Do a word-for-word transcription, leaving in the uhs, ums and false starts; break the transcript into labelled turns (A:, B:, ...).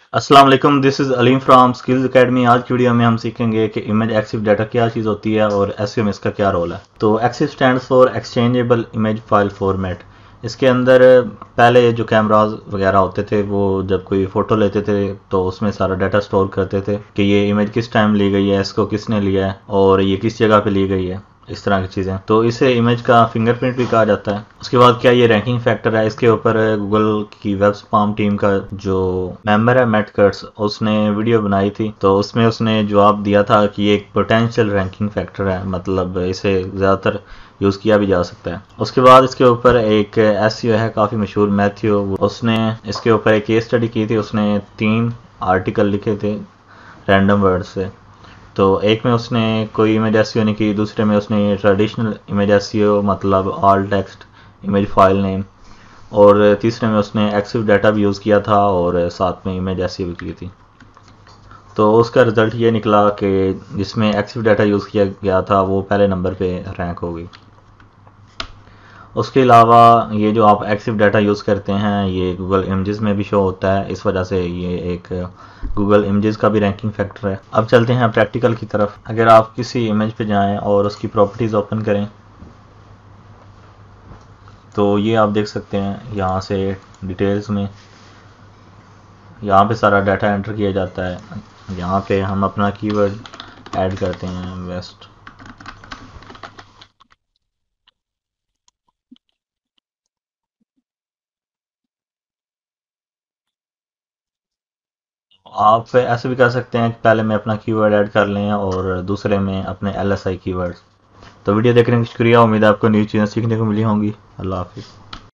A: अस्सलाम वालेकुम, this is Aleem from skills academy. आज की वीडियो में हम सीखेंगे कि इमेज एक्सिव डाटा क्या चीज़ होती है और एसईओ में इसका क्या रोल है। तो EXIF stands for exchangeable image file format. इसके अंदर पहले जो कैमराज वगैरह होते थे वो जब कोई फ़ोटो लेते थे तो उसमें सारा डाटा स्टोर करते थे कि ये इमेज किस टाइम ली गई है, इसको किसने लिया है और ये किस जगह पे ली गई है, इस तरह की चीज़ें। तो इसे इमेज का फिंगरप्रिंट भी कहा जाता है। उसके बाद क्या ये रैंकिंग फैक्टर है, इसके ऊपर गूगल की वेब स्पाम टीम का जो मेंबर है मैट कर्ट्स, उसने वीडियो बनाई थी तो उसमें उसने जवाब दिया था कि ये एक पोटेंशियल रैंकिंग फैक्टर है, मतलब इसे ज़्यादातर यूज़ किया भी जा सकता है। उसके बाद इसके ऊपर एक एसईओ है काफ़ी मशहूर, मैथ्यू, उसने इसके ऊपर एक केस स्टडी की थी। उसने तीन आर्टिकल लिखे थे रैंडम वर्ड से। तो एक में उसने कोई इमेज एसईओ नहीं की, दूसरे में उसने ट्रेडिशनल इमेज एसईओ मतलब alt text image file name, और तीसरे में उसने एक्सिव डाटा भी यूज़ किया था और साथ में इमेज एसईओ भी की थी। तो उसका रिज़ल्ट ये निकला कि जिसमें एक्सिव डाटा यूज़ किया गया था वो पहले नंबर पे रैंक हो गई। उसके अलावा ये जो आप एक्सिव डाटा यूज़ करते हैं ये गूगल इमेजेस में भी शो होता है, इस वजह से ये एक गूगल इमेजेस का भी रैंकिंग फैक्टर है। अब चलते हैं प्रैक्टिकल की तरफ। अगर आप किसी इमेज पे जाएं और उसकी प्रॉपर्टीज़ ओपन करें तो ये आप देख सकते हैं यहाँ से डिटेल्स में यहाँ पे सारा डाटा एंटर किया जाता है। यहाँ पे हम अपना कीवर्ड ऐड करते हैं वेस्ट। आप ऐसे भी कर सकते हैं कि पहले में अपना कीवर्ड ऐड कर लें और दूसरे में अपने एल एस आई कीवर्ड। तो वीडियो देखने का शुक्रिया, उम्मीद है आपको नई चीज़ें सीखने को मिली होंगी। अल्लाह हाफिज़।